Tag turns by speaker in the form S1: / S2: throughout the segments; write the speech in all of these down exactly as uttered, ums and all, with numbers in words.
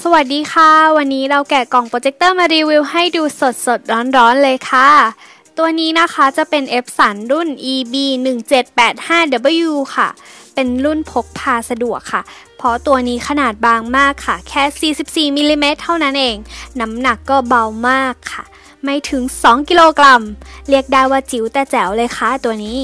S1: สวัสดีค่ะวันนี้เราแกะกล่องโปรเจคเตอร์มารีวิวให้ดูสดสดร้อนๆเลยค่ะตัวนี้นะคะจะเป็น Epson รุ่น อี บี หนึ่งเจ็ดแปดห้า ดับเบิลยู ค่ะเป็นรุ่นพกพาสะดวกค่ะเพราะตัวนี้ขนาดบางมากค่ะแค่สี่สิบสี่มิลลิเมตรเท่านั้นเองน้ำหนักก็เบามากค่ะไม่ถึงสองกิโลกรัมเรียกได้ว่าจิ๋วแต่แจ๋วเลยค่ะตัวนี้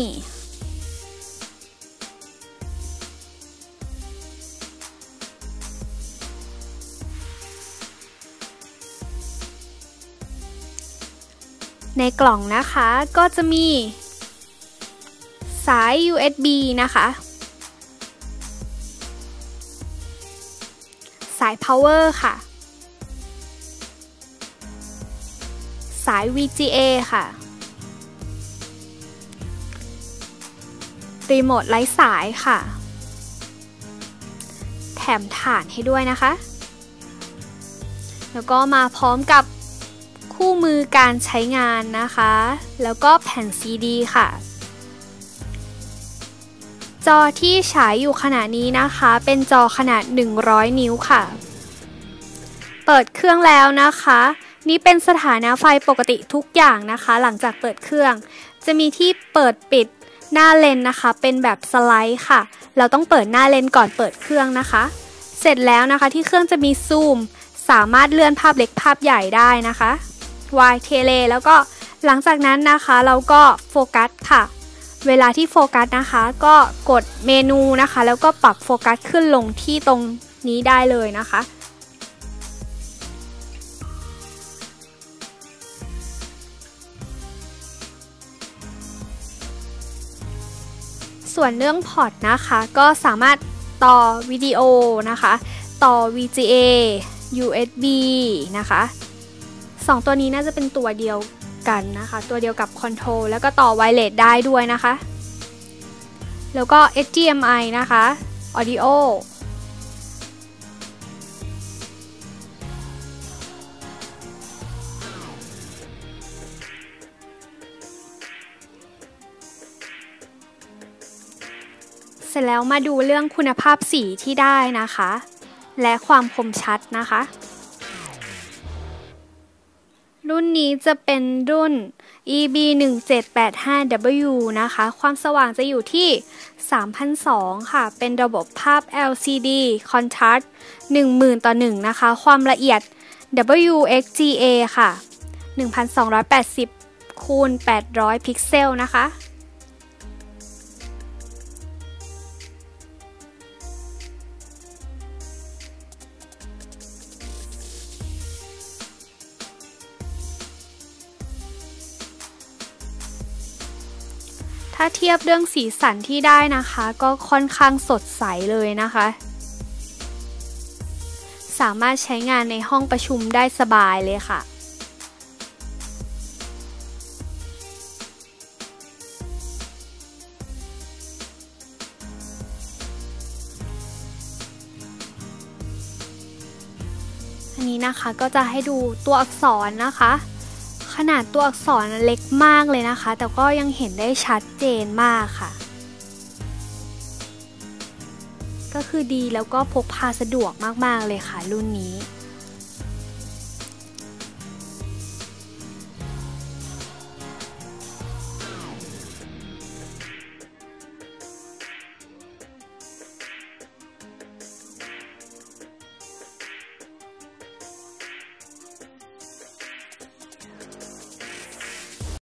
S1: ในกล่องนะคะก็จะมีสาย ยู เอส บี นะคะสาย power ค่ะสาย วี จี เอ ค่ะรีโมทไร้สายค่ะแถมถ่านให้ด้วยนะคะแล้วก็มาพร้อมกับคู่มือการใช้งานนะคะแล้วก็แผ่น ซี ดี ค่ะจอที่ฉายอยู่ขณะนี้นะคะเป็นจอขนาดหนึ่งร้อยนิ้วค่ะเปิดเครื่องแล้วนะคะนี่เป็นสถานะไฟปกติทุกอย่างนะคะหลังจากเปิดเครื่องจะมีที่เปิดปิดหน้าเลนนะคะเป็นแบบสไลด์ค่ะเราต้องเปิดหน้าเลนก่อนเปิดเครื่องนะคะเสร็จแล้วนะคะที่เครื่องจะมีซูมสามารถเลื่อนภาพเล็กภาพใหญ่ได้นะคะวายเทเลแล้วก็หลังจากนั้นนะคะเราก็โฟกัสค่ะเวลาที่โฟกัสนะคะก็กดเมนูนะคะแล้วก็ปรับโฟกัสขึ้นลงที่ตรงนี้ได้เลยนะคะส่วนเรื่องพอร์ตนะคะก็สามารถต่อวิดีโอนะคะต่อ วี จี เอ ยู เอส บี นะคะสองตัวนี้น่าจะเป็นตัวเดียวกันนะคะตัวเดียวกับคอนโทรลแล้วก็ต่อไวเลสได้ด้วยนะคะแล้วก็ เอช ดี เอ็ม ไอ นะคะ Audio เสร็จแล้วมาดูเรื่องคุณภาพสีที่ได้นะคะและความคมชัดนะคะรุ่นนี้จะเป็นรุ่น อี บี หนึ่งเจ็ดแปดห้า ดับเบิลยู นะคะความสว่างจะอยู่ที่ สามพันสองร้อย ค่ะเป็นระบบภาพ แอล ซี ดี Contrast หนึ่งหมื่น ต่อ หนึ่งนะคะความละเอียด ดับเบิลยู เอ็กซ์ จี เอ ค่ะ หนึ่งพันสองร้อยแปดสิบ คูณ แปดร้อย พิกเซลนะคะถ้าเทียบเรื่องสีสันที่ได้นะคะก็ค่อนข้างสดใสเลยนะคะสามารถใช้งานในห้องประชุมได้สบายเลยค่ะอันนี้นะคะก็จะให้ดูตัวอักษรนะคะขนาดตัวอักษรเล็กมากเลยนะคะแต่ก็ยังเห็นได้ชัดเจนมากค่ะก็คือดีแล้วก็พกพาสะดวกมากๆเลยค่ะรุ่นนี้